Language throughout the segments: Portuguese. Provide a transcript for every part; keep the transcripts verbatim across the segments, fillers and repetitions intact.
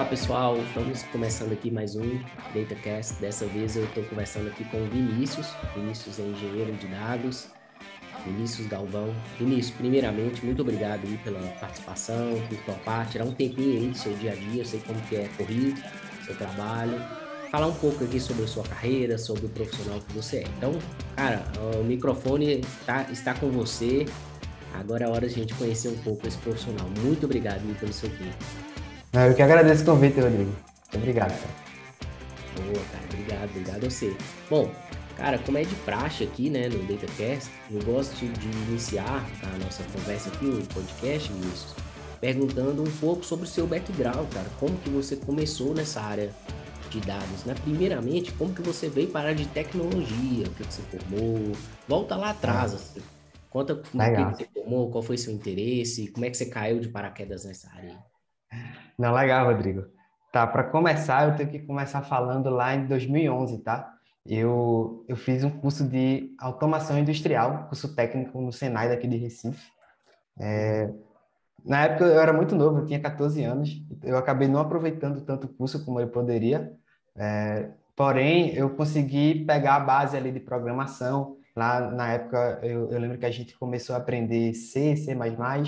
pessoal, estamos começando aqui mais um DataCast. Dessa vez eu estou conversando aqui com o Vinícius. Vinícius é engenheiro de dados, Vinícius Galvão. Vinícius, primeiramente, muito obrigado aí pela participação, por topar, tirar um tempinho aí do seu dia a dia, eu sei como que é corrido, seu trabalho, falar um pouco aqui sobre a sua carreira, sobre o profissional que você é. Então, cara, o microfone tá, está com você, agora é hora de a gente conhecer um pouco esse profissional. Muito obrigado aí pelo seu tempo. Eu que agradeço o convite, Rodrigo. Muito obrigado, cara. Boa, cara, obrigado, obrigado a você. Bom, cara, como é de praxe aqui, né, no DataCast, eu gosto de iniciar a nossa conversa aqui, o podcast, Vinícius, perguntando um pouco sobre o seu background, cara. Como que você começou nessa área de dados, né? Primeiramente, como que você veio para a área de tecnologia, o que que você formou? Volta lá atrás, Ah, assim. Conta no que que legal. você formou, qual foi seu interesse, como é que você caiu de paraquedas nessa área aí. Não, legal, Rodrigo. Tá, para começar, eu tenho que começar falando lá em dois mil e onze, tá? Eu, eu fiz um curso de automação industrial, curso técnico no Senai daqui de Recife. Uhum. Na época eu era muito novo, eu tinha quatorze anos, eu acabei não aproveitando tanto o curso como eu poderia. É, porém, eu consegui pegar a base ali de programação. Lá na época, eu, eu lembro que a gente começou a aprender C, C++.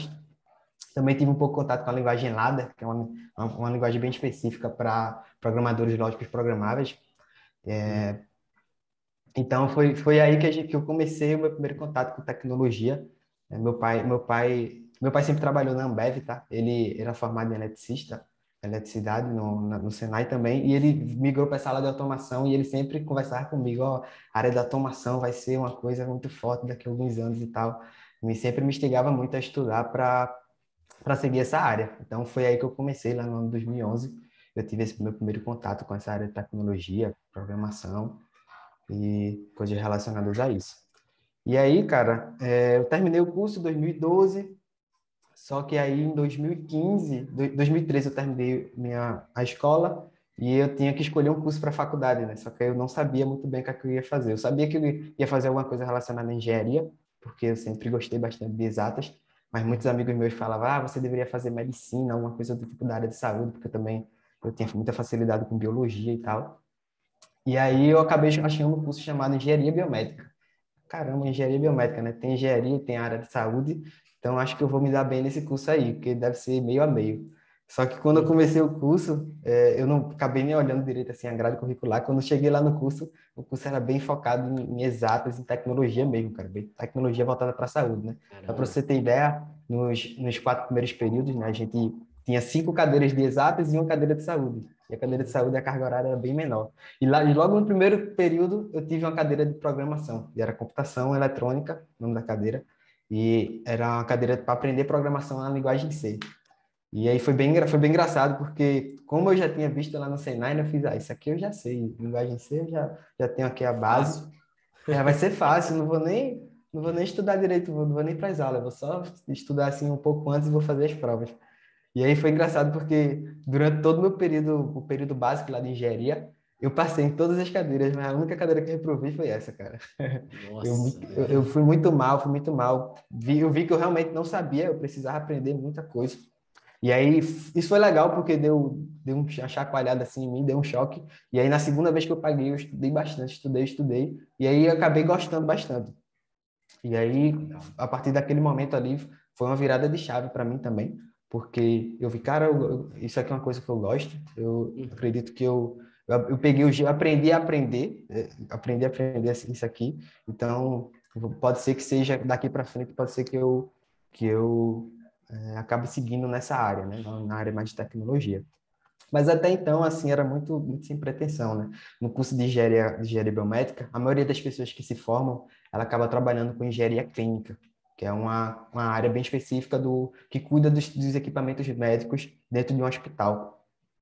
Também tive um pouco de contato com a linguagem Lada, que é uma, uma, uma linguagem bem específica para programadores lógicos programáveis. Uhum. Então, foi, foi aí que, a gente, que eu comecei o meu primeiro contato com tecnologia. É, Meu pai, meu pai, meu pai sempre trabalhou na Ambev, tá? Ele era formado em eletricista, eletricidade no, na- no Senai também, e ele migrou para essa área de automação e ele sempre conversava comigo, ó, a área da automação vai ser uma coisa muito forte daqui a alguns anos e tal. E sempre me instigava muito a estudar para para seguir essa área. Então, foi aí que eu comecei, lá no ano dois mil e onze. Eu tive esse meu primeiro contato com essa área de tecnologia, programação e coisas relacionadas a isso. E aí, cara, é, eu terminei o curso em dois mil e doze, só que aí em dois mil e quinze, do- dois mil e treze eu terminei minha, a escola e eu tinha que escolher um curso para a faculdade, né? Só que eu não sabia muito bem o que, é que eu ia fazer. Eu sabia que eu ia fazer alguma coisa relacionada à engenharia, porque eu sempre gostei bastante de exatas, mas muitos Uhum. amigos meus falavam, ah, você deveria fazer medicina, alguma coisa do tipo da área de saúde, porque eu também eu tinha muita facilidade com biologia e tal. E aí eu acabei achando um curso chamado Engenharia Biomédica. Caramba, engenharia biomédica, né? Tem engenharia, tem área de saúde, então acho que eu vou me dar bem nesse curso aí, porque deve ser meio a meio. Só que quando eu Uhum. comecei o curso, é, eu não acabei nem olhando direito assim a grade curricular. Quando eu cheguei lá no curso, o curso era bem focado em, em exatas, em tecnologia mesmo, cara, bem, tecnologia voltada para a saúde, né? Só para Caramba. você ter ideia, nos, nos quatro primeiros períodos, né, a gente tinha cinco cadeiras de exatas e uma cadeira de saúde. E a cadeira de Uhum. saúde, a carga horária era bem menor. E, lá, e logo no primeiro período eu tive uma cadeira de programação, e era computação eletrônica, o nome da cadeira, e era uma cadeira para aprender programação na linguagem C. E aí foi bem, engra- foi bem engraçado, porque como eu já tinha visto lá no Senai, né, eu fiz, ah, isso aqui eu já sei, linguagem C eu já, já tenho aqui a base, Fácil. é, vai ser fácil, não vou nem, não vou nem estudar direito, vou- não vou nem para as aulas, vou só estudar assim um pouco antes e vou fazer as provas. E aí foi engraçado porque durante todo o meu período, o período básico lá de engenharia, eu passei em todas as cadeiras, mas a única cadeira que eu reprovei foi essa, cara. Eu, me- Nossa, eu, eu fui muito mal, fui muito mal. Vi, eu vi que eu realmente não sabia, eu precisava aprender muita coisa. E aí, f- isso foi legal porque deu, deu uma chacoalhada assim em mim, deu um choque. E aí, na segunda vez que eu paguei, eu estudei bastante, estudei, estudei. E aí, eu acabei gostando bastante. E aí, legal. a partir daquele momento ali, foi uma virada de chave para mim também, porque eu vi, cara, eu- eu- isso aqui é uma coisa que eu gosto, eu Uhum. acredito que eu, eu, eu peguei o jeito, aprendi a aprender, eh, aprendi a aprender assim, isso aqui, então pode ser que seja daqui para frente, pode ser que eu, que eu eh, acabe seguindo nessa área, né, na área mais de tecnologia. Mas até então, assim, era muito, muito sem pretensão, né? No curso de engenharia, de engenharia biomédica, a maioria das pessoas que se formam, ela acaba trabalhando com engenharia clínica, que é uma, uma área bem específica do que cuida dos, dos equipamentos médicos dentro de um hospital.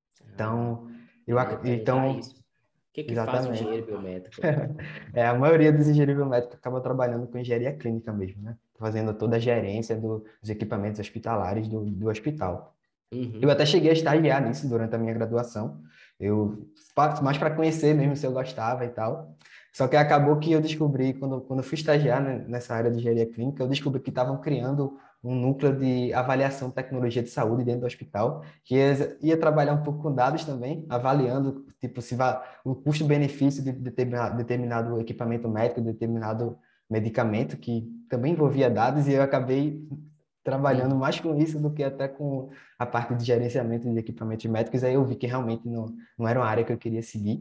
Ah, Então, eu, eu ia ac- perguntar então, isso. O que que faz o exatamente. engenheiro biométrico? É, a maioria dos engenheiros biomédicos acaba trabalhando com engenharia clínica mesmo, né? Fazendo toda a gerência do- dos equipamentos hospitalares do, do hospital. Eu Uhum. até cheguei a estagiar nisso durante a minha graduação. Eu, pa- mais para conhecer mesmo se eu gostava e tal. Só que acabou que eu descobri, quando, quando eu fui estagiar, né, nessa área de engenharia clínica, eu descobri que estavam criando um núcleo de avaliação de tecnologia de saúde dentro do hospital, que ia, ia trabalhar um pouco com dados também, avaliando tipo, se va, o custo-benefício de determinado, determinado equipamento médico, determinado medicamento, que também envolvia dados, e eu acabei trabalhando Uhum. mais com isso do que até com a parte de gerenciamento de equipamentos médicos. Aí eu vi que realmente não, não era uma área que eu queria seguir.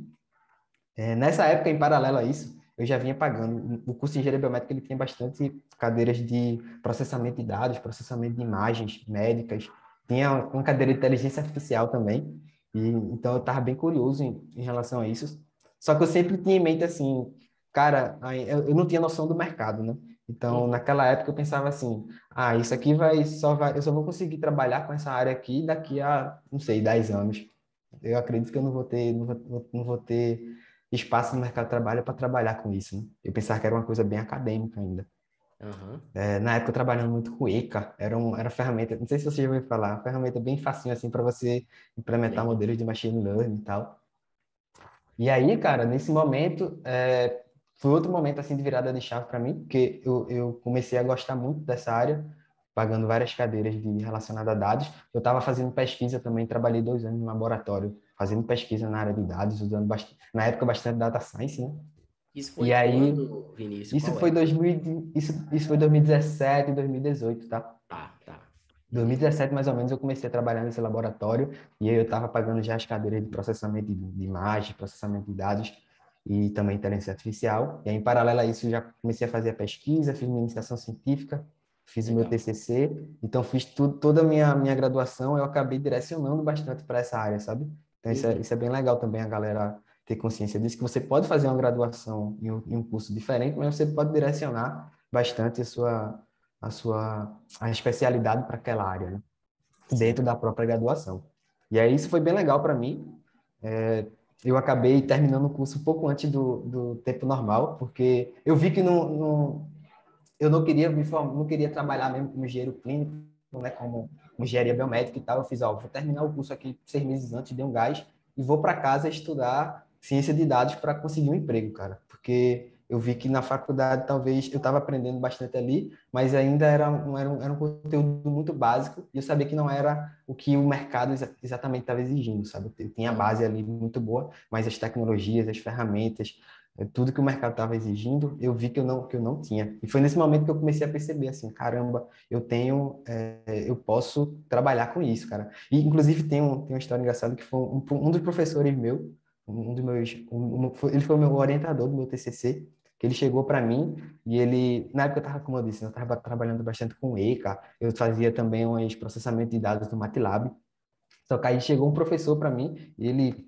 É, nessa época, em paralelo a isso, eu já vinha pagando. O curso de engenharia biomédica ele tem bastante cadeiras de processamento de dados, processamento de imagens médicas. Tinha uma cadeira de inteligência artificial também. E, então, eu estava bem curioso em, em relação a isso. Só que eu sempre tinha em mente assim, cara, aí eu, eu não tinha noção do mercado, né? Então, Uhum. naquela época, eu pensava assim, ah, isso aqui vai só vai, eu só vou conseguir trabalhar com essa área aqui daqui a, não sei, dez anos. Eu acredito que eu não vou ter, não vou, não vou ter espaço no mercado de trabalho para trabalhar com isso, né? Eu pensava que era uma coisa bem acadêmica ainda. Aham. É, na época eu trabalhando muito com ECA, era, um, era uma ferramenta, não sei se você já ouviu falar, uma ferramenta bem facinho assim para você implementar Lembro. modelos de machine learning e tal. E aí, cara, nesse momento, é, foi outro momento assim de virada de chave para mim, porque eu, eu comecei a gostar muito dessa área, pagando várias cadeiras de relacionadas a dados. Eu estava fazendo pesquisa também, trabalhei dois anos no laboratório, fazendo pesquisa na área de dados, usando bastante, na época bastante data science, né? Isso foi E aí, quando, Vinícius? isso Qual foi época? dois mil, e- isso, isso foi dois mil e dezessete, dois mil e dezoito, tá? Tá, tá. Beleza. dois mil e dezessete, mais ou menos, eu comecei a trabalhar nesse laboratório e aí eu estava pagando já as cadeiras de processamento de, de imagem, processamento de dados e também inteligência artificial. E aí, em paralelo a isso, eu já comecei a fazer a pesquisa, fiz minha iniciação científica, fiz o meu Legal. T C C, então fiz tudo, toda a minha, minha graduação, eu acabei direcionando bastante para essa área, sabe? Então isso é, Uhum. isso é bem legal também a galera ter consciência disso, que você pode fazer uma graduação em um, em um curso diferente, mas você pode direcionar bastante a sua, a sua a especialidade para aquela área, né? Sim. Dentro da própria graduação. E aí isso foi bem legal para mim. É, eu acabei terminando o curso um pouco antes do, do tempo normal, porque eu vi que não, não, eu não queria me form, não queria trabalhar mesmo como engenheiro clínico, né, como engenharia biomédica e tal. Eu fiz, ó, vou terminar o curso aqui seis meses antes, dei um gás e vou para casa estudar ciência de dados para conseguir um emprego, cara. Porque eu vi que na faculdade talvez eu estava aprendendo bastante ali, mas ainda era um, era um, era um conteúdo muito básico e eu sabia que não era o que o mercado exa exatamente estava exigindo, sabe? Eu tinha a Aham. base ali muito boa, mas as tecnologias, as ferramentas, é, tudo que o mercado estava exigindo, eu vi que eu não que eu não tinha. E foi nesse momento que eu comecei a perceber assim, caramba, eu tenho, é, eu posso trabalhar com isso, cara. E inclusive tem, um, tem uma história engraçada que foi um, um dos professores meu, um dos meus, um, um, foi- ele foi o meu orientador do meu T C C, que ele chegou para mim e ele, na época eu estava, como eu disse, eu estava trabalhando bastante com ECA, eu fazia também uns processamento de dados do MATLAB. Só que aí chegou um professor para mim e ele,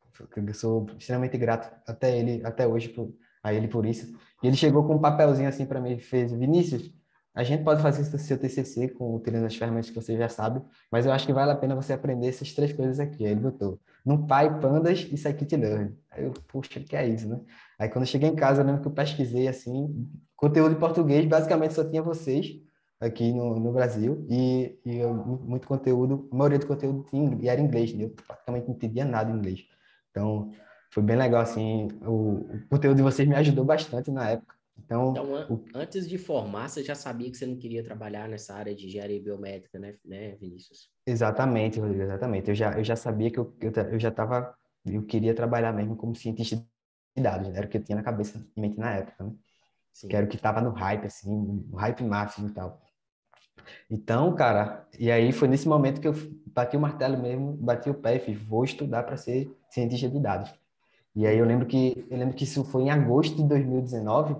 eu sou extremamente grato até ele, até hoje por, a ele por isso. E ele chegou com um papelzinho assim para mim e fez: Vinícius, a gente pode fazer esse seu T C C com utilizando as ferramentas que você já sabe, mas eu acho que vale a pena você aprender essas três coisas aqui. Aí ele botou NumPy, Pandas e Scikit-learn. Aí eu, puxa, que é isso, né? Aí quando eu cheguei em casa, eu lembro que eu pesquisei assim, conteúdo em português, basicamente só tinha vocês aqui no, no Brasil e, e eu, muito conteúdo, a maioria do conteúdo tinha, e era em inglês, né? Eu praticamente não entendia nada em inglês. Então, foi bem legal, assim, o, o conteúdo de vocês me ajudou bastante na época. Então, Então, an- o, antes de formar, você já sabia que você não queria trabalhar nessa área de engenharia biomédica, né, né, Vinícius? exatamente, Rodrigo, exatamente. Eu já, eu já sabia que eu, eu, eu já estava, eu queria trabalhar mesmo como cientista de dados, né? Era o que eu tinha na cabeça, em mente na época, né? Que era Sim. o que estava no hype, assim, no hype máximo e tal. Então, cara, e aí foi nesse momento que eu bati o martelo mesmo, bati o pé e fiz, vou estudar para ser cientista de dados. E aí eu Uhum. lembro que eu lembro que isso foi em agosto de dois mil e dezenove,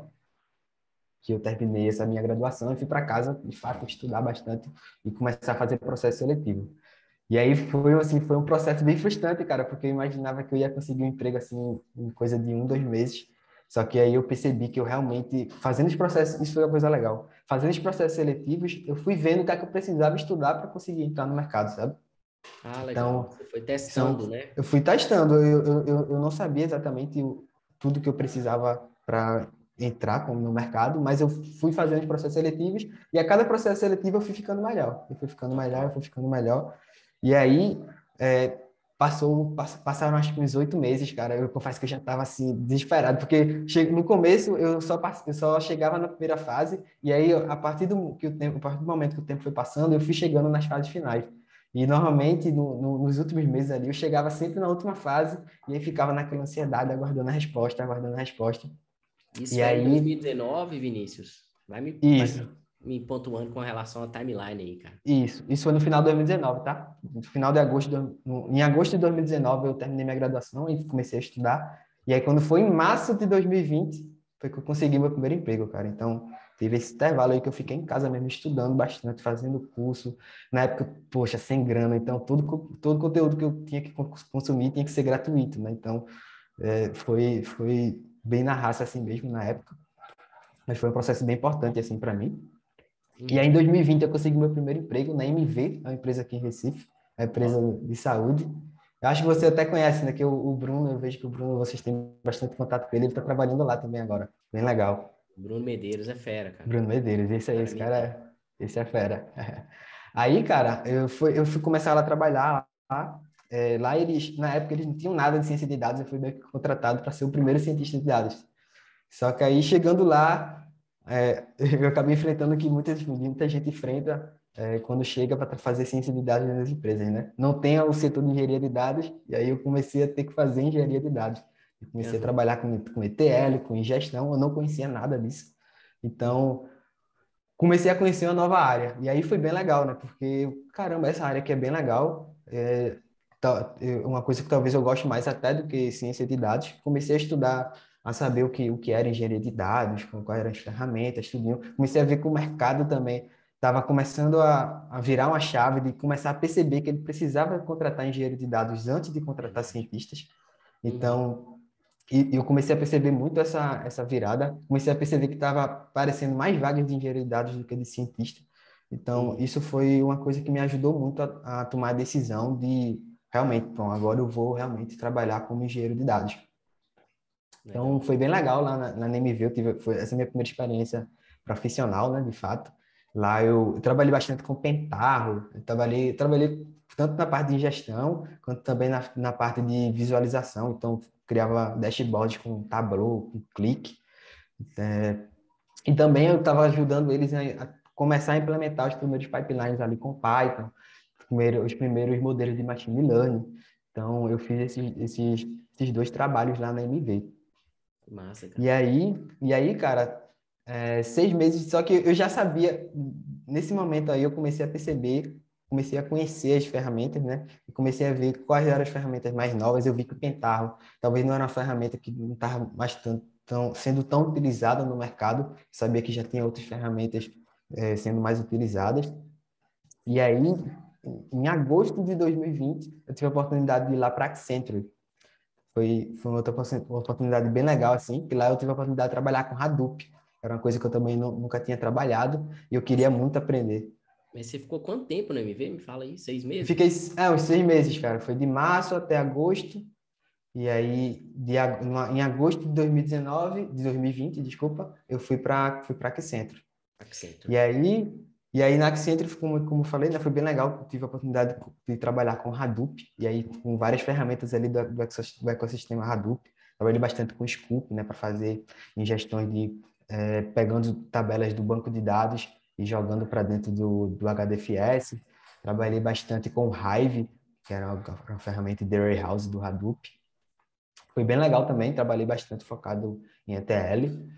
que eu terminei essa minha graduação e fui para casa, de fato, estudar bastante e começar a fazer processo seletivo. E aí foi assim, foi um processo bem frustrante, cara, porque eu imaginava que eu ia conseguir um emprego assim em coisa de um, dois meses. Só que aí eu percebi que eu realmente, fazendo os processos, isso foi uma coisa legal. Fazendo os processos seletivos, eu fui vendo o que é que eu precisava estudar para conseguir entrar no mercado, sabe? Ah, legal. Então, Você foi testando, são, né? eu fui testando, eu, eu, eu eu não sabia exatamente o, tudo que eu precisava para entrar com- no mercado, mas eu fui fazendo os processos seletivos e a cada processo seletivo eu fui ficando melhor. Eu fui ficando melhor, eu fui ficando melhor. E aí, é, passou, pass- passaram acho que uns oito meses, cara. Eu confesso que eu já estava assim, desesperado, porque che- no começo eu só, pass- eu só chegava na primeira fase, e aí a partir do, que o tempo, a partir do momento que o tempo foi passando, eu fui chegando nas fases finais. E normalmente, no, no- nos últimos meses ali, eu chegava sempre na última fase, e aí ficava naquela ansiedade, aguardando a resposta, aguardando a resposta. Isso E foi em aí, dois mil e dezenove, Vinícius. Vai me, vai isso. me, me pontuando com relação à timeline aí, cara. Isso, isso foi no final de dois mil e dezenove, tá? No final de agosto, de- no- em agosto de dois mil e dezenove eu terminei minha graduação e comecei a estudar. E aí quando foi em março de dois mil e vinte, foi que eu consegui meu primeiro emprego, cara. Então, teve esse intervalo aí que eu fiquei em casa mesmo estudando bastante, fazendo curso. Na época, poxa, sem grana, então todo co- todo conteúdo que eu tinha que cons- consumir tinha que ser gratuito, né? Então, é, foi foi bem na raça assim mesmo na época, mas foi um processo bem importante assim para mim. E aí, em Uhum. dois mil e vinte, eu consegui meu primeiro emprego na M V, uma empresa aqui em Recife, uma Ó, empresa de saúde. Eu acho que você até conhece, né? Que o, o Bruno, eu vejo que o Bruno, vocês têm bastante contato com ele, ele está trabalhando lá também agora. Bem legal. Bruno Medeiros é fera, cara. Bruno Medeiros, esse aí, Cara, esse me cara, entende. é- esse é fera. Aí, cara, eu fui, eu fui começar lá a trabalhar lá. É, lá eles, na época, eles não tinham nada de ciência de dados, eu fui meio que contratado para ser o primeiro cientista de dados. Só que aí, chegando lá, é, eu acabei enfrentando o que muita, muita gente enfrenta é, quando chega para fazer ciência de dados nas empresas, né? Não tem o setor de engenharia de dados, e aí eu comecei a ter que fazer engenharia de dados. Eu comecei a Aham. trabalhar com, com E T L, com ingestão, eu não conhecia nada disso. Uhum. Então, comecei a conhecer uma nova área. E aí foi bem legal, né? Porque, caramba, essa área aqui é bem legal. É, tá- é uma coisa que talvez eu goste mais até do que ciência de dados. Comecei a estudar, a saber o que, o que era engenharia de dados, com- quais eram as ferramentas, tudinho. Comecei a ver que o mercado também estava começando a, a virar uma chave de começar a perceber que ele precisava contratar engenheiro de dados antes de contratar Verdade. cientistas. Uhum. Então, e eu comecei a perceber muito essa, essa virada. Comecei a perceber que estava aparecendo mais vagas de engenheiro de dados do que de cientista. Então, Uhum. isso foi uma coisa que me ajudou muito a, a tomar a decisão de realmente, bom, agora eu vou realmente trabalhar como engenheiro de dados. Então, Legal. foi bem legal lá na, na N M V. Eu tive, foi essa minha primeira experiência profissional, né, de fato. Lá eu, eu trabalhei bastante com Pentaho, eu trabalhei, trabalhei tanto na parte de gestão, quanto também na, na parte de visualização. Então, criava dashboards com Tableau, com Click. É, e também eu estava ajudando eles a, a começar a implementar os primeiros pipelines ali com Python, primeiro, os primeiros modelos de machine learning. Então, eu fiz esses, esses, esses dois trabalhos lá na M V. Massa, cara. E aí, e aí, cara, é, seis meses, só que eu já sabia, nesse momento aí eu comecei a perceber, comecei a conhecer as ferramentas, né? E comecei a ver quais eram as ferramentas mais novas. Eu vi que o Pentaho talvez não era uma ferramenta que não estava mais tão, tão, sendo tão utilizada no mercado. Sabia que já tinha outras ferramentas é, sendo mais utilizadas. E aí, em agosto de dois mil e vinte, eu tive a oportunidade de ir lá para a Accenture. Foi, foi uma outra opor- uma oportunidade bem legal, assim, que lá eu tive a oportunidade de trabalhar com Hadoop. Era uma coisa que eu também nu- nunca tinha trabalhado e eu Mas queria você, muito aprender. mas você ficou quanto tempo no M V? Me fala aí, seis Eu fiquei, meses? é, uns seis meses, cara. Foi de março até agosto. E aí, de, ag- em em agosto de dois mil e dezenove, de dois mil e vinte, desculpa, eu fui para fui para Accenture. E Accenture. aí, e aí na Accenture, como, como eu falei, né, foi bem legal. Eu tive a oportunidade de trabalhar com Hadoop, e aí com várias ferramentas ali do, do ecossist- do ecossistema Hadoop. Trabalhei bastante com Scoop, né, para fazer ingestões de, eh, pegando tabelas do banco de dados e jogando para dentro do, do H D F S. Trabalhei bastante com Hive, que era uma, uma ferramenta de warehouse do Hadoop. Foi bem legal também, trabalhei bastante focado em E T L.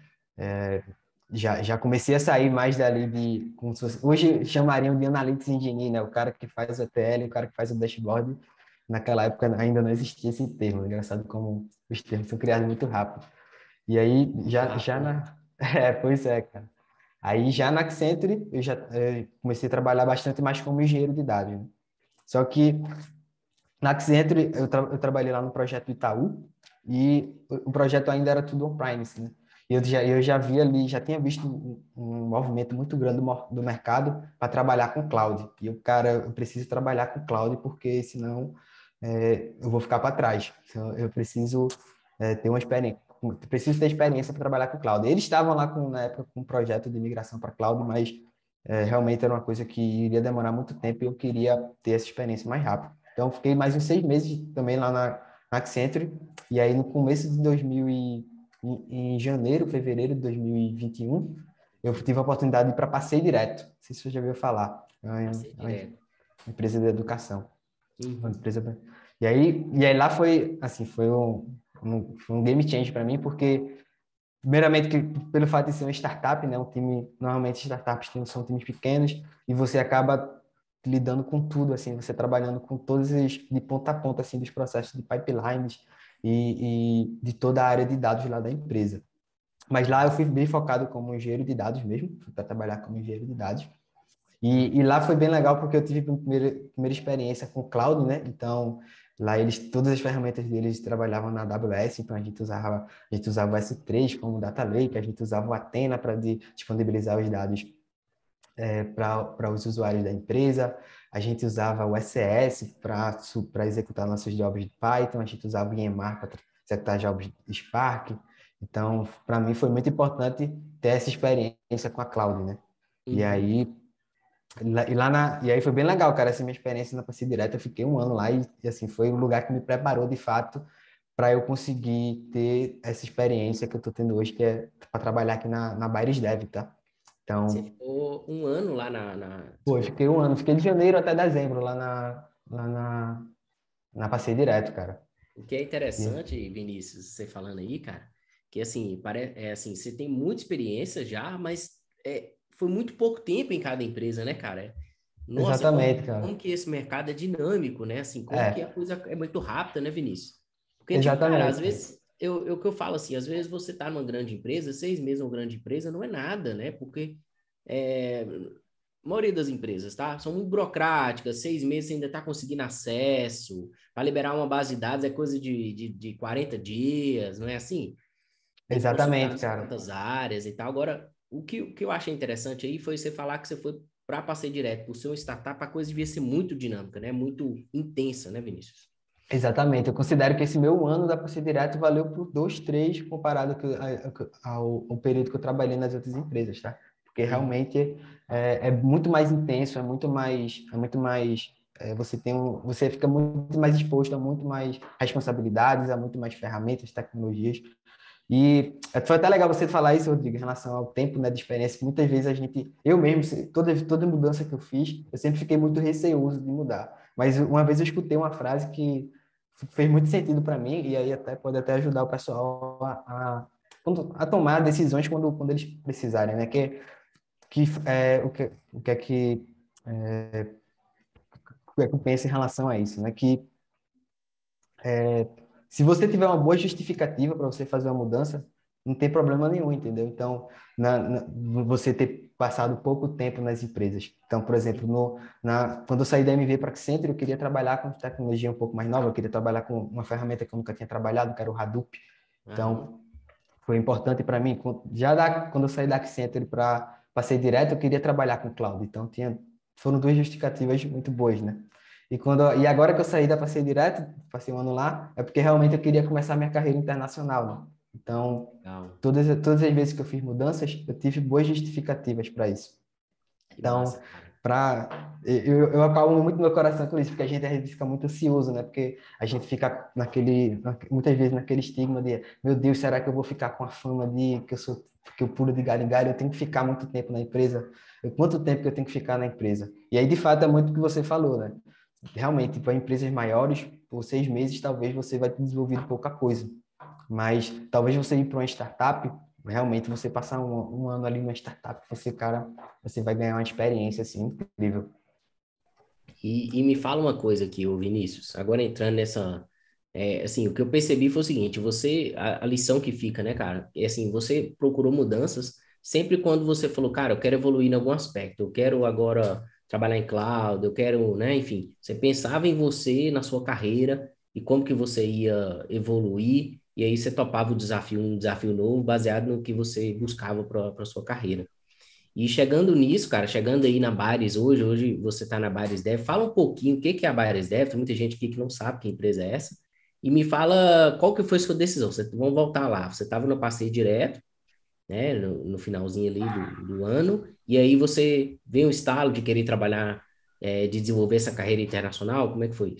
Já, já comecei a sair mais dali de... Como se fosse, hoje chamariam de Analytics Engineer, né? O cara que faz o E T L, o cara que faz o dashboard. Naquela época ainda não existia esse termo. Engraçado como os termos são criados muito rápido. E aí, Muito já, já rápido, né? na... É, pois é, cara. Aí, já na Accenture, eu já eh, comecei a trabalhar bastante mais como engenheiro de dados, né? Só que na Accenture, eu, tra eu trabalhei lá no projeto Itaú e o, o projeto ainda era tudo on-premise, né? E eu já, eu já vi ali, já tinha visto um, um movimento muito grande do, mo- do mercado para trabalhar com cloud. E o cara, eu preciso trabalhar com cloud porque senão é, eu vou ficar para trás. Então, eu preciso é, ter uma experiência, preciso ter experiência para trabalhar com cloud. Eles estavam lá com, na época com um projeto de migração para cloud, mas é, realmente era uma coisa que iria demorar muito tempo e eu queria ter essa experiência mais rápido. Então, fiquei mais uns seis meses também lá na, na Accenture. E aí, no começo de dois mil e, em, em janeiro, fevereiro de dois mil e vinte e um, eu tive a oportunidade de ir para Passeio Direto. Não sei se você já ouviu falar. É uma, é Passei uma direto. empresa de educação. Uma Uhum. empresa... E aí, e aí lá foi, assim, foi um, um, foi um game change para mim, porque primeiramente, que, pelo fato de ser uma startup, né? Um time, normalmente startups são times pequenos e você acaba lidando com tudo, assim, você trabalhando com todos os, de ponta a ponta, assim, dos processos de pipelines e, e de toda a área de dados lá da empresa. Mas lá eu fui bem focado como engenheiro de dados mesmo, fui para trabalhar como engenheiro de dados. E, e lá foi bem legal porque eu tive a primeira, primeira experiência com cloud, né? Então, lá eles, todas as ferramentas deles trabalhavam na A W S, então a gente usava, a gente usava o S três como data lake, a gente usava o Athena para disponibilizar os dados é, para os usuários da empresa, a gente usava o S S para para executar nossos jobs de Python, a gente usava o E M R para executar jobs de Spark. Então, para mim foi muito importante ter essa experiência com a cloud, né? E Uhum. aí e lá, e lá na, e aí foi bem legal, cara, essa minha experiência na Passei Direto. Eu fiquei um ano lá e, e assim, foi um lugar que me preparou de fato para eu conseguir ter essa experiência que eu tô tendo hoje, que é para trabalhar aqui na, na Baires Dev, tá? Você Então, ficou um ano lá na, na... pô, eu Desculpa. fiquei um ano, fiquei de janeiro até dezembro lá na, lá na, na Passei Direto, cara. O que é E- interessante, Vinícius, você falando aí, cara, que assim, parece, é assim, você tem muita experiência já, mas é, foi muito pouco tempo em cada empresa, né, cara? Nossa, como, exatamente, cara. como que esse mercado é dinâmico, né? Assim, como que a É, coisa é muito rápida, né, Vinícius? Porque, tipo, cara, às exatamente, cara. vezes, eu, eu que eu falo assim, às vezes você tá numa grande empresa, seis meses numa grande empresa não é nada, né? Porque é, a maioria das empresas, tá? São muito burocráticas, seis meses você ainda está conseguindo acesso, para liberar uma base de dados é coisa de, de, de quarenta dias, não é assim? Tem que consultar Exatamente, não sei cara. quantas áreas e tal. Agora, o que, o que eu achei interessante aí foi você falar que você foi para Passeio Direto, por ser uma startup, a coisa devia ser muito dinâmica, né? Muito intensa, né, Vinícius? Exatamente, eu considero que esse meu ano da Passei Direto valeu por dois, três, comparado que- a- ao, ao período que eu trabalhei nas outras empresas, tá? Porque Uhum. realmente é, é muito mais intenso, é muito mais, é muito mais, é, você tem um, você fica muito mais exposto a muito mais responsabilidades, a muito mais ferramentas, tecnologias. E é, foi até legal você falar isso, Rodrigo, em relação ao tempo, né, de experiência, que muitas vezes a gente, eu mesmo, se- toda, toda mudança que eu fiz, eu sempre fiquei muito receoso de mudar. Mas uma vez eu escutei uma frase que fez muito sentido para mim, e aí até pode até ajudar o pessoal a, a, quando- a tomar decisões quando, quando eles precisarem, né? Que, que, é, o que, o que é que, o que é que eu penso em relação a isso, né? Que se você tiver uma boa justificativa para você fazer uma mudança, não tem problema nenhum, entendeu? Então, na, na, você ter passado pouco tempo nas empresas. Então, por exemplo, no, na, quando eu saí da M V para a Accenture, eu queria trabalhar com tecnologia um pouco mais nova, eu queria trabalhar com uma ferramenta que eu nunca tinha trabalhado, que era o Hadoop. Aham. Então, foi importante para mim. Já da, quando eu saí da Accenture para passei direto, eu queria trabalhar com cloud. Então, tinha, foram duas justificativas muito boas, né? E, quando, e agora que eu saí da Passei Direto, passei um ano lá, é porque realmente eu queria começar minha carreira internacional, né? Então, Legal. todas, todas as vezes que eu fiz mudanças, eu tive boas justificativas para isso. Que Então, massa, cara. pra, eu, eu acalmo muito meu coração com isso, porque a gente às vezes fica muito ansioso, né? Porque a gente fica naquele, muitas vezes naquele estigma de, meu Deus, será que eu vou ficar com a fama de que eu sou, que eu pulo de galho em galho, eu tenho que ficar muito tempo na empresa? Quanto tempo que eu tenho que ficar na empresa? E aí, de fato, é muito o que você falou, né? Realmente, para empresas maiores, por seis meses, talvez você vai ter desenvolvido pouca coisa. Mas talvez você ir para uma startup, realmente você passar um, um ano ali numa startup, você, cara, você vai ganhar uma experiência assim incrível. E, e me fala uma coisa aqui, ô Vinícius, agora entrando nessa, é, assim, o que eu percebi foi o seguinte, você, a, a lição que fica, né, cara, é assim, você procurou mudanças sempre quando você falou, cara, eu quero evoluir em algum aspecto, eu quero agora trabalhar em cloud, eu quero, né, enfim, você pensava em você, na sua carreira, e como que você ia evoluir, e aí você topava o desafio, um desafio novo, baseado no que você buscava para a sua carreira. E chegando nisso, cara, chegando aí na Bares hoje, hoje você está na Bares Dev, fala um pouquinho o que que é a Bares Dev, tem muita gente aqui que não sabe que empresa é essa, e me fala qual que foi sua decisão. Você, vamos voltar lá, você estava no passeio direto, né, no, no finalzinho ali do, do ano, e aí você veio o estalo de querer trabalhar, é, de desenvolver essa carreira internacional, como é que foi isso?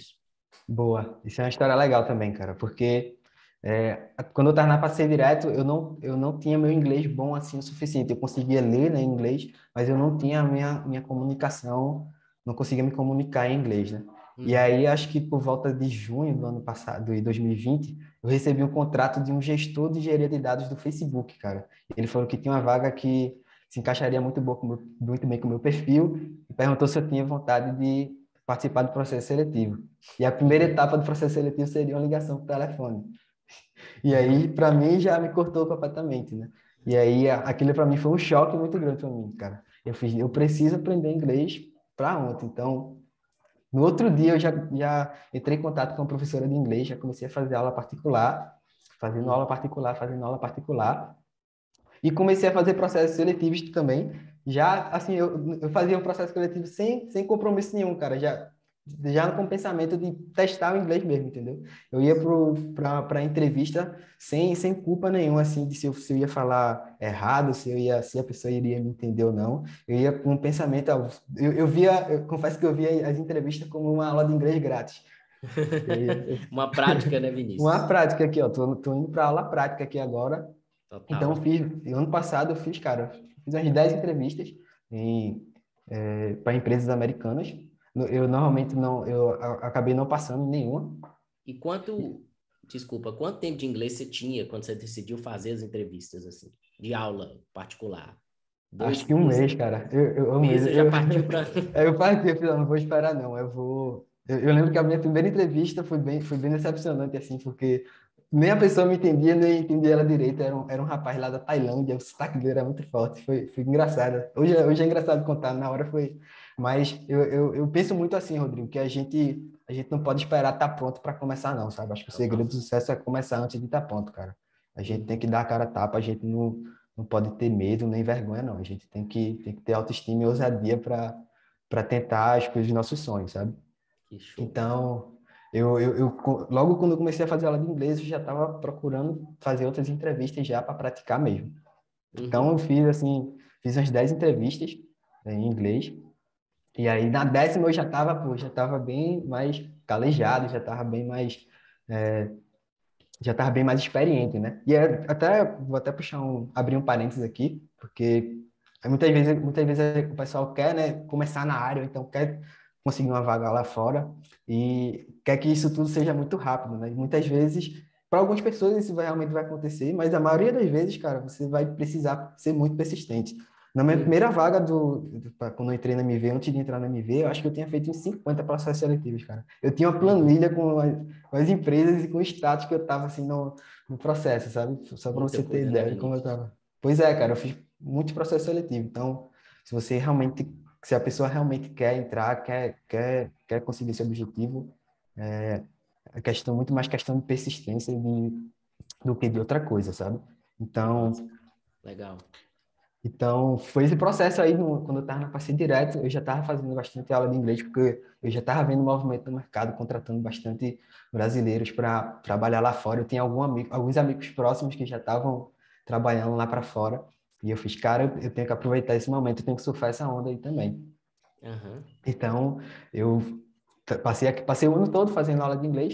Boa. Isso é uma história legal também, cara, porque é, quando eu estava na Passeio Direto, eu não, eu não tinha meu inglês bom assim o suficiente. Eu conseguia ler, né, em inglês, mas eu não tinha a minha, minha comunicação, não conseguia me comunicar em inglês, né? E Uhum. aí, acho que por volta de junho do ano passado, de dois mil e vinte, eu recebi um contrato de um gestor de engenharia de dados do Facebook, cara. Ele falou que tinha uma vaga que se encaixaria muito, bom com o meu- muito bem com o meu perfil e perguntou se eu tinha vontade de participar do processo seletivo. E a primeira Uhum. etapa do processo seletivo seria uma ligação por telefone. E aí, para mim, já me cortou completamente, né? E aí, a- aquilo para mim foi um choque muito grande para mim, cara. Eu fiz, eu preciso aprender inglês para ontem. Então, no outro dia, eu já, já entrei em contato com a professora de inglês, já comecei a fazer aula particular, fazendo aula Uhum. particular, fazendo aula particular. E comecei a fazer processos seletivos também. Já, assim, eu, eu fazia um processo seletivo sem, sem compromisso nenhum, cara. Já, já no compensamento de testar o inglês mesmo, entendeu? Eu ia para a entrevista sem, sem culpa nenhuma, assim, de se eu, se eu ia falar errado, se eu ia, se a pessoa iria me entender ou não. Eu ia com um pensamento, ah, eu, eu via, eu confesso que eu via as entrevistas como uma aula de inglês grátis. Eu ia, Uma prática, né, uma Vinícius? prática aqui, ó. Tô, tô indo para aula prática aqui agora. Então, eu Total. fiz, ano passado eu fiz, cara, fiz umas dez entrevistas em, é, para empresas americanas. No- Eu normalmente não, eu a- acabei não passando em nenhuma. E quanto, desculpa, quanto tempo de inglês você tinha quando você decidiu fazer as entrevistas, assim, de aula particular? Dois Acho que um cursos, mês, cara. Eu, eu, um um mês mês. você já Eu, partiu para... eu parti, eu falei, não vou esperar, não. Eu vou. Eu, eu lembro que a minha primeira entrevista foi bem, foi bem decepcionante, assim, porque nem a pessoa me entendia, nem entendia ela direito. Era um, era um rapaz lá da Tailândia, o sotaque dele era muito forte. Foi, foi engraçado. Hoje, é- hoje é engraçado contar, na hora foi. Mas eu, eu, eu penso muito assim, Rodrigo, que a gente, a gente não pode esperar estar pronto para começar, não, sabe? Acho que o segredo Total. do sucesso é começar antes de estar pronto, cara. A gente tem que Uhum. dar a cara a tapa, a gente não não pode ter medo nem vergonha, não. A gente tem que, tem que ter autoestima e ousadia para para tentar as coisas dos nossos sonhos, sabe? Que show, cara. Então, eu, eu, eu co- logo quando eu comecei a fazer aula de inglês, eu já estava procurando fazer outras entrevistas já para praticar mesmo. Então, eu Uhum. fiz assim, fiz umas dez entrevistas eh, em inglês. E aí, na décima, eu já estava, pô, já estava bem mais calejado, já estava bem mais eh, já estava bem mais experiente, né? E é, até vou até puxar um, abrir um parênteses aqui, porque muitas vezes, muitas vezes o pessoal quer, né, começar na área, ou então quer conseguir uma vaga lá fora e quer que isso tudo seja muito rápido, né? E muitas vezes, para algumas pessoas isso vai, realmente vai acontecer, mas a maioria das vezes, cara, você vai precisar ser muito persistente. Na minha Uhum. primeira vaga do, do pra- quando eu entrei na M V, antes de entrar na M V, eu acho que eu tinha feito uns cinquenta processos seletivos, cara. Eu tinha uma Uhum. planilha com com as empresas e com o status que eu estava assim no, no processo, sabe? Só para Muita você ter coisa, né, ideia de como eu Vinícius? estava. Pois é, cara, eu fiz muito processo seletivo. Então, se você realmente, se a pessoa realmente quer entrar, quer, quer, quer conseguir esse objetivo, é, é questão muito mais questão de persistência de, do que de outra coisa, sabe? Que massa, Então, cara. Legal. então, foi esse processo aí, no, quando eu estava na Passeio Direto, eu já estava fazendo bastante aula de inglês, porque eu já estava vendo o movimento no mercado, contratando bastante brasileiros para trabalhar lá fora. Eu tinha algum amigo, alguns amigos próximos que já estavam trabalhando lá para fora, e eu fiz, cara, eu, eu tenho que aproveitar esse momento, eu tenho que surfar essa onda aí também. Aham. Então, eu t- passei, aqui- passei o ano todo fazendo aula de inglês,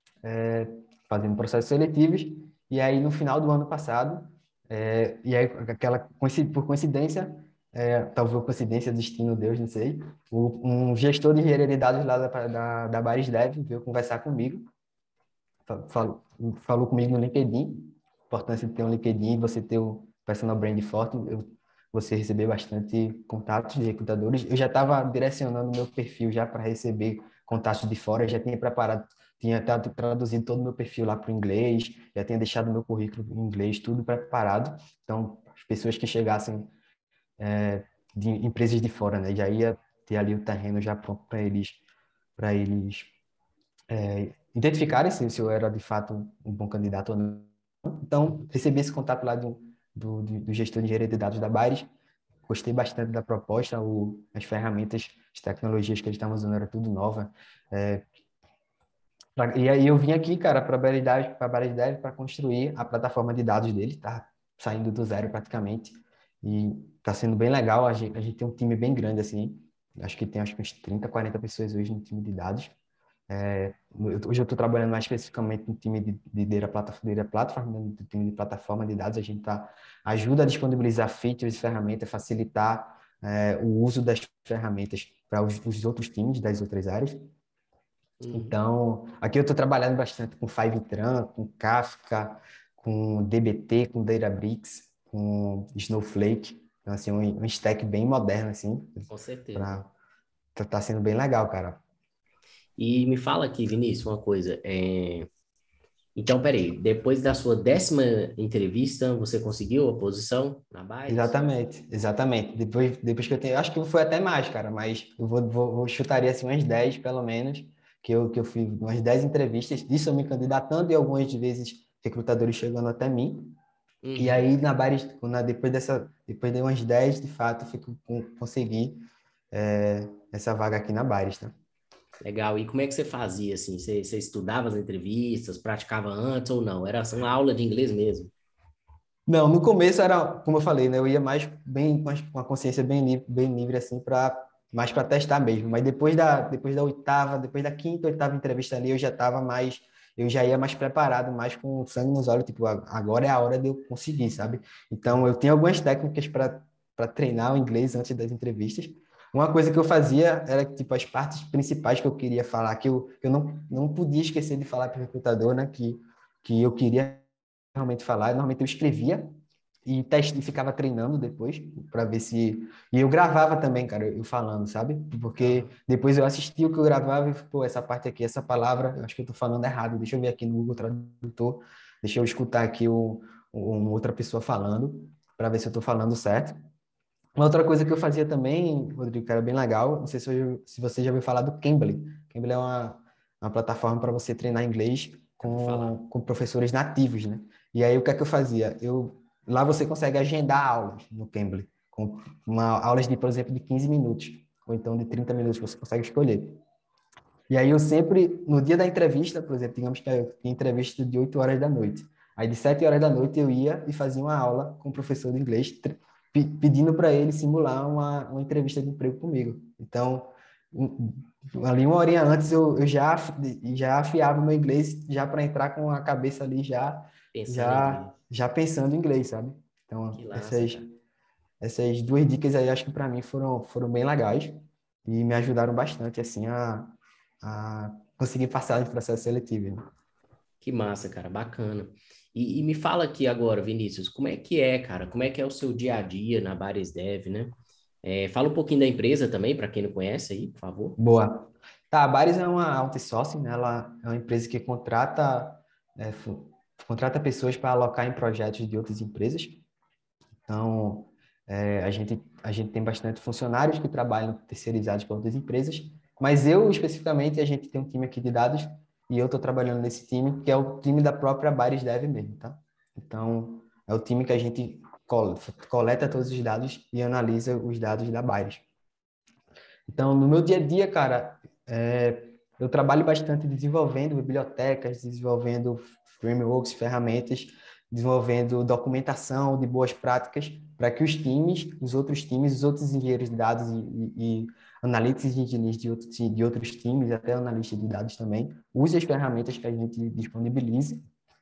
fazendo processos seletivos, e aí no final do ano passado, é, e aí aquela coinci- por coincidência, é, talvez por coincidência, destino, Deus, não sei, o- um gestor de engenharia de dados lá da, da, da Baris Dev veio conversar comigo, fa- falou, falou comigo no LinkedIn, a importância de ter um LinkedIn, você ter um personal brand forte, eu, você receber bastante contatos de recrutadores. Eu já estava direcionando meu perfil já para receber contatos de fora, já tinha preparado, tinha tra- traduzido todo o meu perfil lá para o inglês, já tinha deixado meu currículo em inglês, tudo preparado. Então, as pessoas que chegassem é, de empresas de fora, né, já ia ter ali o terreno já pronto para eles, para eles é, identificarem se, se eu era de fato um bom candidato ou não. Então, recebi esse contato lá do, do, do gestor de engenharia de dados da Bares, gostei bastante da proposta, o, as ferramentas, as tecnologias que eles estavam usando era tudo nova. É, pra, e aí eu vim aqui, cara, para a Bares Dev para construir a plataforma de dados dele, tá saindo do zero praticamente, e tá sendo bem legal, a gente, a gente tem um time bem grande assim, acho que tem acho que uns trinta, quarenta pessoas hoje no time de dados, Hoje eu estou trabalhando mais especificamente no time de, de data plataforma, data platform, né, do time de plataforma de dados. A gente tá, ajuda a disponibilizar features e ferramentas, facilitar é, o uso das ferramentas para os, os outros times das outras áreas. Uhum. Então, aqui eu estou trabalhando bastante com Fivetran, com Kafka, com D B T, com Databricks, com Snowflake. Então, assim, um, um stack bem moderno, assim, Com certeza. para tá, tá sendo bem legal, cara. E me fala aqui, Vinícius, uma coisa. É... Então, peraí, depois da sua décima entrevista, você conseguiu a posição na Baires? Exatamente, exatamente. Depois, depois que eu tenho, acho que foi até mais, cara, mas eu vou, vou, vou chutaria assim umas dez pelo menos, que eu, que eu fiz umas dez entrevistas, disso eu me candidatando e algumas vezes recrutadores chegando até mim. E Uhum. aí, na Bares, na, depois dessa, depois de umas dez de fato, eu fico, com- consegui é, essa vaga aqui na Bares, tá? Legal. E como é que você fazia, assim? Você, você estudava as entrevistas, praticava antes ou não? Era uma aula de inglês mesmo? Não, no começo era, como eu falei, né? Eu ia mais bem com a com a consciência bem livre, bem livre assim para mais para testar mesmo. Mas depois da depois da oitava, depois da quinta, oitava entrevista ali, eu já estava mais, eu já ia mais preparado, mais com sangue nos olhos, tipo, a- agora é a hora de eu conseguir, sabe? Então eu tenho algumas técnicas para para treinar o inglês antes das entrevistas. Uma coisa que eu fazia era que, tipo, as partes principais que eu queria falar, que eu, eu não, não podia esquecer de falar para o recrutador, né? Que, que eu queria realmente falar. Normalmente eu escrevia e, teste, e ficava treinando depois para ver se. E eu gravava também, cara, eu falando, sabe? Porque Aham. depois eu assistia o que eu gravava e, pô, essa parte aqui, essa palavra, eu acho que eu tô falando errado. Deixa eu ver aqui no Google Tradutor, deixa eu escutar aqui o, um, outra pessoa falando para ver se eu tô falando certo. Uma outra coisa que eu fazia também, Rodrigo, que era bem legal, não sei se, eu, se você já ouviu falar do Cambly. Cambly é uma, uma plataforma para você treinar inglês Já vou falar. com, com professores nativos, né? E aí o que é que eu fazia? Eu, lá você consegue agendar aulas no Cambly, com uma, aulas de, por exemplo, de quinze minutos, ou então de trinta minutos, você consegue escolher. E aí eu sempre, no dia da entrevista, por exemplo, digamos que eu tinha entrevista de oito horas da noite. Aí de sete horas da noite eu ia e fazia uma aula com o professor de inglês, tre- pe- pedindo para ele simular uma, uma entrevista de emprego comigo. Então, um- ali uma horinha antes eu, eu já, af- já afiava o meu inglês já para entrar com a cabeça ali já, Pensando em já, inglês. já pensando em inglês, sabe? Que Então, massa, essas, cara. essas duas dicas aí acho que para mim foram, foram bem legais e me ajudaram bastante assim a, a conseguir passar no processo seletivo, né? Que massa, cara. Bacana. E, e me fala aqui agora, Vinícius, como é que é, cara? Como é que é o seu dia a dia na Bares Dev, né? É, fala um pouquinho da empresa também, para quem não conhece aí, por favor. Boa. Tá, a Bares é uma outsourcing, né? Ela é uma empresa que contrata, é, fu- contrata pessoas para alocar em projetos de outras empresas. Então, é, a gente, a gente tem bastante funcionários que trabalham terceirizados para outras empresas, mas eu, especificamente, a gente tem um time aqui de dados e eu estou trabalhando nesse time, que é o time da própria Bares Dev mesmo, tá? Então, é o time que a gente col- coleta todos os dados e analisa os dados da Bares. Então, no meu dia a dia, cara, é, eu trabalho bastante desenvolvendo bibliotecas, desenvolvendo frameworks, ferramentas, desenvolvendo documentação de boas práticas para que os times, os outros times, os outros engenheiros de dados e, e, e analytics engineers de, outro, de outros times, até analistas de dados também, usem as ferramentas que a gente disponibiliza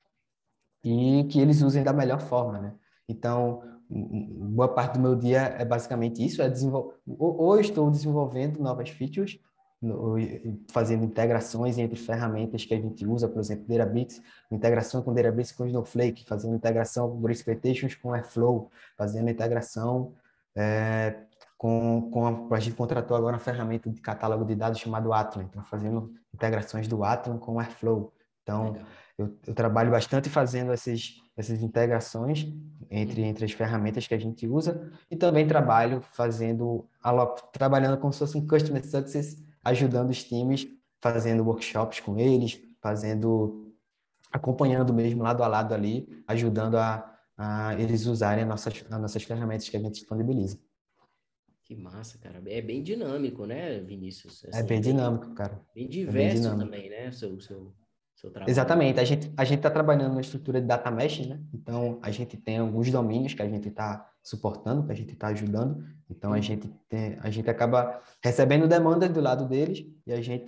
e que eles usem da melhor forma, né? Então, boa parte do meu dia é basicamente isso, é desenvol... ou, ou eu estou desenvolvendo novas features, no- fazendo integrações entre ferramentas que a gente usa, por exemplo, Databricks, integração com Databricks com Snowflake, fazendo integração com Expectations com Airflow, fazendo integração é, com, com a, a gente contratou agora uma ferramenta de catálogo de dados chamado Atlan, então fazendo integrações do Atlan com o Airflow. Então, Legal. eu, eu trabalho bastante fazendo essas, essas integrações entre, Uhum. entre as ferramentas que a gente usa e também trabalho fazendo, alo- trabalhando como se fosse um Customer Success, ajudando os times, fazendo workshops com eles, fazendo, acompanhando mesmo lado a lado ali, ajudando a, a eles usarem as nossas, as nossas ferramentas que a gente disponibiliza. Que massa, cara. É bem dinâmico, né, Vinícius? É Assim, bem bem, dinâmico, cara. bem É bem diverso dinâmico. também, né? Seu, seu, seu trabalho. Exatamente. A gente a gente está trabalhando na estrutura de data mesh, né? Então a gente tem alguns domínios que a gente está suportando, que a gente está ajudando. Então a Uhum. gente tem, a gente acaba recebendo demanda do lado deles e a gente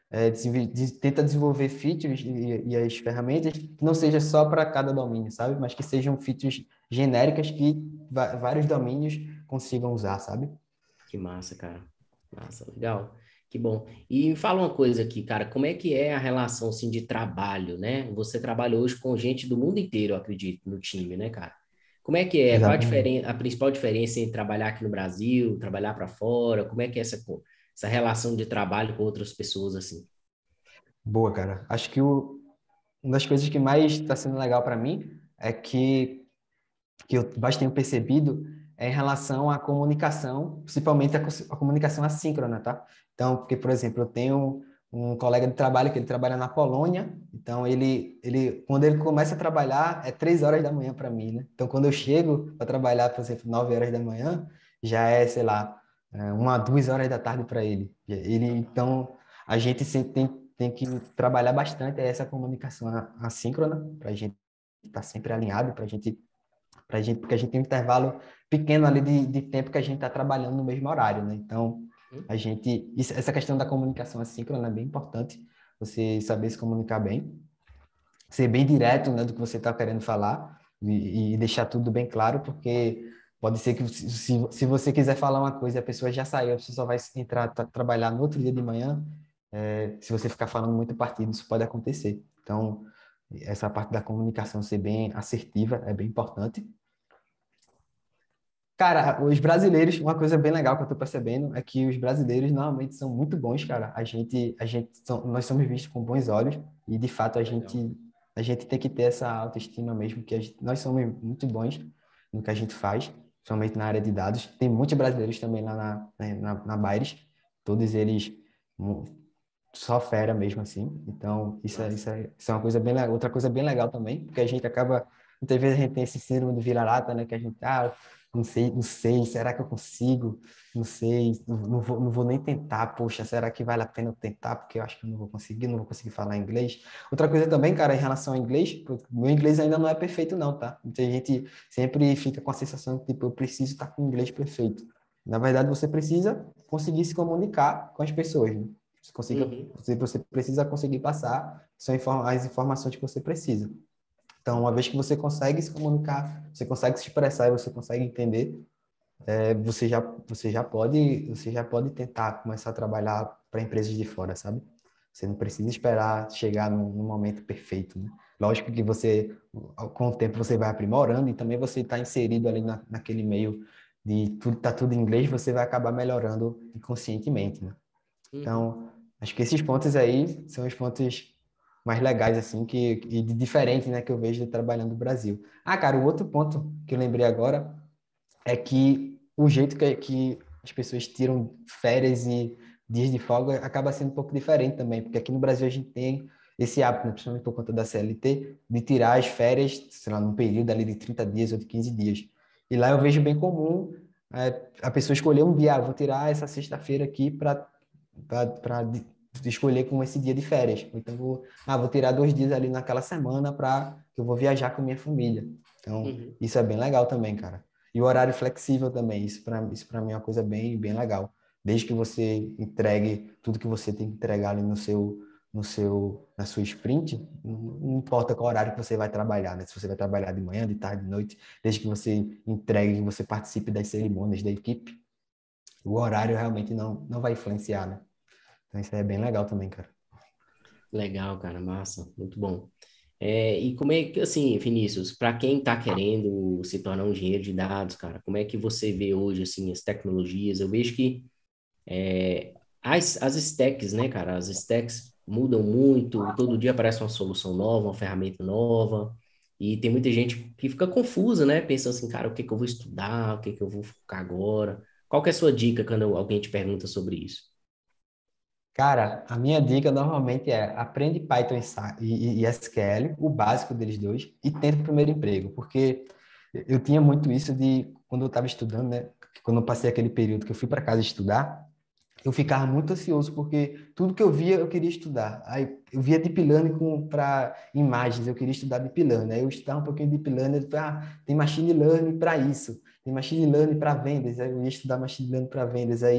é, desenvol- de- tenta desenvolver features e, e as ferramentas que não seja só para cada domínio, sabe? Mas que sejam features genéricas que va- vários domínios consigam usar, sabe? Que massa, cara. Massa, legal. Que bom. E me fala uma coisa aqui, cara, como é que é a relação, assim, de trabalho, né? Você trabalha hoje com gente do mundo inteiro, eu acredito, no time, né, cara? Como é que é? Qual a Exatamente. diferença, a principal diferença entre trabalhar aqui no Brasil, trabalhar para fora? Como é que é essa, co- essa relação de trabalho com outras pessoas, assim? Boa, cara. Acho que o, uma das coisas que mais está sendo legal para mim é que que eu mais tenho percebido é em relação à comunicação, principalmente a, cos- a comunicação assíncrona, tá? Então, porque, por exemplo, eu tenho um colega de trabalho que ele trabalha na Polônia, então ele, ele quando ele começa a trabalhar, é três horas da manhã para mim, né? Então, quando eu chego para trabalhar, por exemplo, nove horas da manhã, já é, sei lá, é, uma, duas horas da tarde para ele. Ele, então, a gente sempre tem, tem que trabalhar bastante essa comunicação a- assíncrona, para a gente estar sempre alinhado, para a gente pra gente, porque a gente tem um intervalo pequeno ali de, de tempo que a gente está trabalhando no mesmo horário, né? Então, Hum? a gente, isso- essa questão da comunicação assíncrona é bem importante, você saber se comunicar bem, ser bem direto, né, do que você está querendo falar e, e deixar tudo bem claro, porque pode ser que se, se se você quiser falar uma coisa e a pessoa já saiu, a pessoa só vai entrar, tra- trabalhar no outro dia de manhã, é, se você ficar falando muito partido, isso pode acontecer. Então, essa parte da comunicação ser bem assertiva é bem importante. Cara, os brasileiros, uma coisa bem legal que eu tô percebendo é que os brasileiros normalmente são muito bons, cara. A gente, a gente, são- nós somos vistos com bons olhos e de fato a Legal. gente, a gente tem que ter essa autoestima mesmo que a gente- nós somos muito bons no que a gente faz, principalmente na área de dados. Tem muitos brasileiros também lá na, né, na, na Baires, todos eles mu- só fera mesmo assim. Então, isso é, Massa. isso é, isso é uma coisa bem, le- outra coisa bem legal também, porque a gente acaba, muitas vezes a gente tem esse síndrome do vira-lata, né, que a gente, ah, não sei, não sei, será que eu consigo? Não sei, não, não vou, não vou nem tentar, poxa, será que vale a pena eu tentar? Porque eu acho que eu não vou conseguir, não vou conseguir falar inglês. Outra coisa também, cara, em relação ao inglês, pô, meu inglês ainda não é perfeito não, tá? Muita gente sempre fica com a sensação que, tipo, eu preciso estar com o inglês perfeito. Na verdade, você precisa conseguir se comunicar com as pessoas, né? Você, consiga, Uhum. você, você precisa conseguir passar são inform- as informações que você precisa. Então, uma vez que você consegue se comunicar, você consegue se expressar e você consegue entender, é, você já, você já pode, você já pode tentar começar a trabalhar para empresas de fora, sabe? Você não precisa esperar chegar no, no momento perfeito, né? Lógico que você, com o tempo, você vai aprimorando e também você está inserido ali na, naquele meio de tudo, tá tudo em inglês, você vai acabar melhorando inconscientemente, né? Uhum. Então, acho que esses pontos aí são os pontos mais legais, assim, que, e de diferente, né, que eu vejo de trabalhando no Brasil. Ah, cara, o outro ponto que eu lembrei agora é que o jeito que, que as pessoas tiram férias e dias de folga acaba sendo um pouco diferente também, porque aqui no Brasil a gente tem esse hábito, né, principalmente por conta da C L T, de tirar as férias, sei lá, num período ali de trinta dias ou de quinze dias. E lá eu vejo bem comum é, a pessoa escolher um dia, ah, vou tirar essa sexta-feira aqui para para escolher como esse dia de férias. Então, vou, ah, vou tirar dois dias ali naquela semana para que eu vou viajar com minha família. Então, Uhum. isso é bem legal também, cara. E o horário flexível também, isso para isso para mim é uma coisa bem, bem legal. Desde que você entregue tudo que você tem que entregar ali no seu, no seu, na sua sprint, não importa qual horário que você vai trabalhar, né? Se você vai trabalhar de manhã, de tarde, de noite, desde que você entregue, que você participe das cerimônias da equipe, o horário realmente não, não vai influenciar, né? Então isso aí é bem legal também, cara. Legal, cara, massa, muito bom. É, e como é que, assim, Vinícius, para quem está querendo se tornar um engenheiro de dados, cara, como é que você vê hoje, assim, as tecnologias? Eu vejo que é, as, as stacks, né, cara, as stacks mudam muito, todo dia aparece uma solução nova, uma ferramenta nova, e tem muita gente que fica confusa, né, pensando assim, cara, o que que eu vou estudar, o que que eu vou focar agora? Qual que é a sua dica quando alguém te pergunta sobre isso? Cara, a minha dica normalmente é aprende Python e Sa- e- e S Q L, o básico deles dois, e tenta o primeiro emprego, porque eu tinha muito isso de quando eu estava estudando, né? Quando eu passei aquele período que eu fui para casa estudar, eu ficava muito ansioso porque tudo que eu via eu queria estudar. Aí eu via Deep Learning para imagens, eu queria estudar Deep Learning. Aí eu estudava um pouquinho de Deep Learning, eu falei, ah, tem Machine Learning para isso, tem Machine Learning para vendas. Aí eu ia estudar Machine Learning para vendas. Aí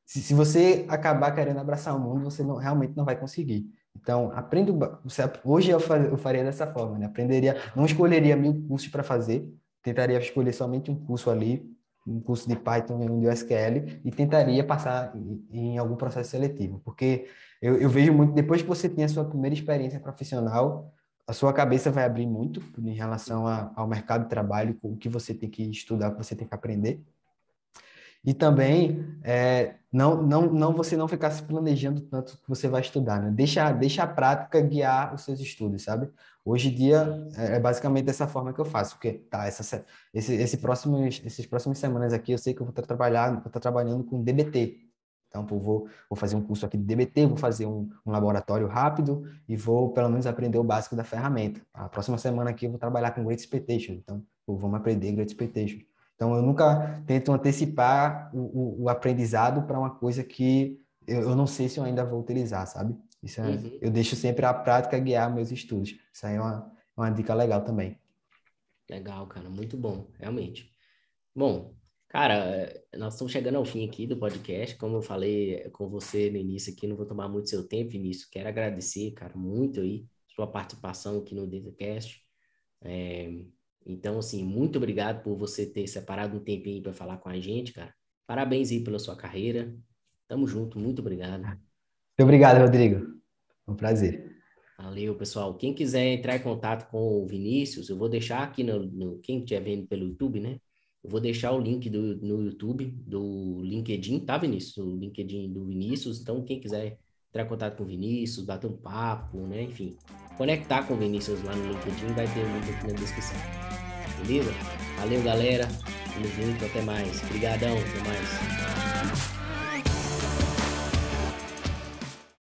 se, se você acabar querendo abraçar o mundo, você não, realmente não vai conseguir. Então, aprenda, você, hoje eu, faz, eu faria dessa forma, né? Aprenderia, não escolheria mil cursos para fazer, tentaria escolher somente um curso ali, um curso de Python e um de S Q L, e tentaria passar em, em algum processo seletivo, porque eu, eu vejo muito, depois que você tem a sua primeira experiência profissional, a sua cabeça vai abrir muito em relação a, ao mercado de trabalho, com o que você tem que estudar, o que você tem que aprender. E também, é, não, não, não você não ficar se planejando tanto que você vai estudar, né? Deixa, deixa a prática guiar os seus estudos, sabe? Hoje em dia, é, é basicamente dessa forma que eu faço, porque, tá, essa, esse, esse próximos, esses próximas semanas aqui, eu sei que eu vou estar trabalhando, vou estar trabalhando com D B T. Então, pô, vou, vou fazer um curso aqui de D B T, vou fazer um, um laboratório rápido e vou, pelo menos, aprender o básico da ferramenta. A próxima semana aqui eu vou trabalhar com Great Expectations, então, pô, vamos aprender Great Expectations. Então, eu nunca tento antecipar o, o, o aprendizado para uma coisa que eu, eu não sei se eu ainda vou utilizar, sabe? Isso é, Uhum. eu deixo sempre a prática guiar meus estudos. Isso aí é uma, uma dica legal também. Legal, cara, muito bom, realmente. Bom, cara, nós estamos chegando ao fim aqui do podcast. Como eu falei com você no início aqui, não vou tomar muito seu tempo, Vinícius. Quero agradecer, cara, muito aí sua participação aqui no DataCast. É, então, assim, muito obrigado por você ter separado um tempinho para falar com a gente, cara. Parabéns aí pela sua carreira. Tamo junto, muito obrigado. Muito obrigado, Rodrigo. É um prazer. Valeu, pessoal. Quem quiser entrar em contato com o Vinícius, eu vou deixar aqui no, no quem estiver vendo pelo YouTube, né? Eu vou deixar o link do, no YouTube do LinkedIn, tá, Vinícius? O LinkedIn do Vinícius. Então, quem quiser entrar em contato com o Vinícius, bater um papo, né? Enfim, conectar com o Vinícius lá no LinkedIn, vai ter o link aqui na descrição. Beleza? Valeu, galera. Tamo junto, até mais. Obrigadão, até mais.